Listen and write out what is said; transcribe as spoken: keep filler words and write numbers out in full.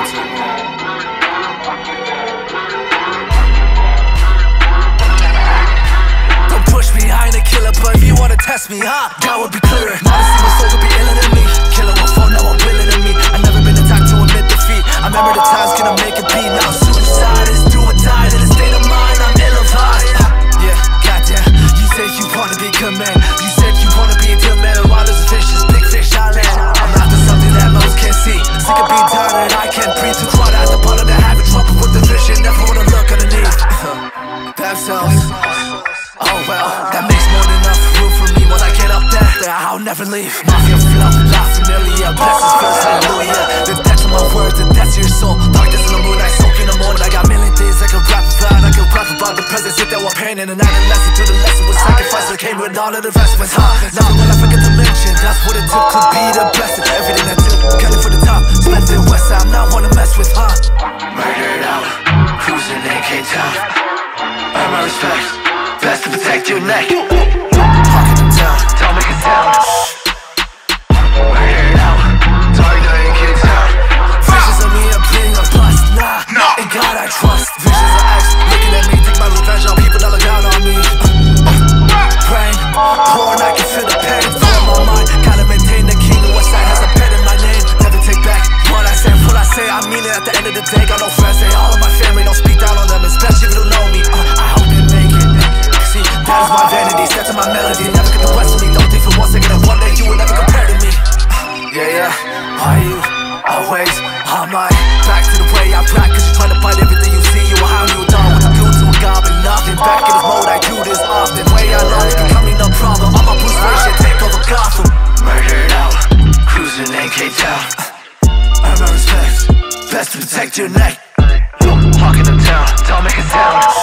Don't push me, I ain't a killer, but if you wanna test me, huh? God would be clearer. Modesty, my soul could be iller than me. Killer one phone, now I'm willing than me. I've never been attacked to admit defeat. I remember the times, can I make it beat? Now suicide is do or die. In a state of mind, I'm ill-advised. Yeah, goddamn. You said you wanna be good man. You said you wanna be a good man. Waters and fishes, big fish island. I'm after something that most can't see. Sick of being tired and I can't breathe. Too crowded at the bottom, they're having trouble with the vision. Never wanna look underneath themselves. Oh well, that makes more than enough room for me. When I get up there, there I'll never leave. Mafia flow, la familia, blessings first, hallelujah. The death to my words, the death to your soul. Darkness in the moon, I soak in the morning. I got million things I can rap about. I can rap about the present, sit there while pain and an adolescent. To the lesson with sacrifice that came with all of the investments, huh? Never will I forget to mention, that's what it took to be the best. And everything I do, gunning for the top. Spent it west side, I'm not one to mess with, huh? Murdered out, cruising in K-Town. Earn my respect. Best to protect your neck. Pocket them down, don't make a sound. Murdered out, target in K-Town. Visions of me, a bling, a bust, nah, nah. In God I trust. Visions of X, looking at me, take my revenge on people that look down on me. Praying, pouring, I can feel the pain. Fill my mind, gotta maintain the kingdom. West side has a pen in my name. Never take back what I say, what I say, I mean it. At the end of the day, got no friends, they all of my family. Don't speak down on them, especially if you don't know me. uh, I hope they make it. See, that is my vanity, step to my melody. Never get the rest of me, don't think for one second that one day you will never compare to me. Yeah, yeah, why you always on my back to the way I practice? You trying to fight everything you see, you a hound, you a dog. What you do to a god, but nothing. Back in this mode, I do this often. Way I love it, becoming no problem. I'm a Bruce Wayne shit, take over Gotham. Murdered out, cruising in K-Town. Earn my respect, best to protect your neck. Walking them down, don't make a sound.